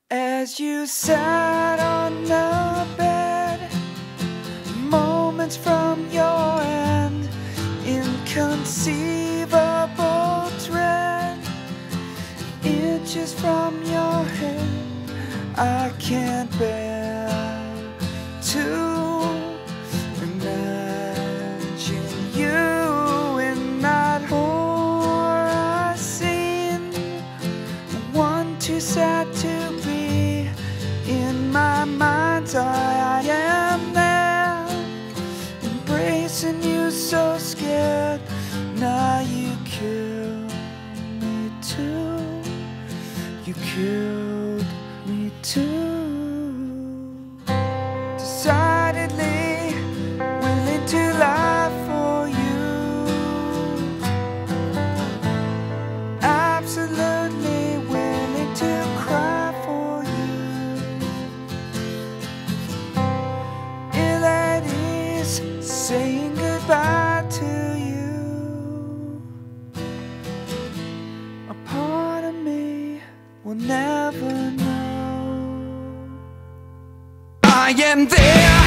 As you sat on the bed, moments from your end, inconceivable dread, inches from your head, I can't bear to imagine you in that horror scene, one too sad to be in my mind's eye. I am there, embracing you, so scared. Now you kill me too. You killed me too. Decidedly willing to lie for you. Absolutely willing to cry for you. Ill at ease, saying goodbye to you. A part of me will never know. I am there.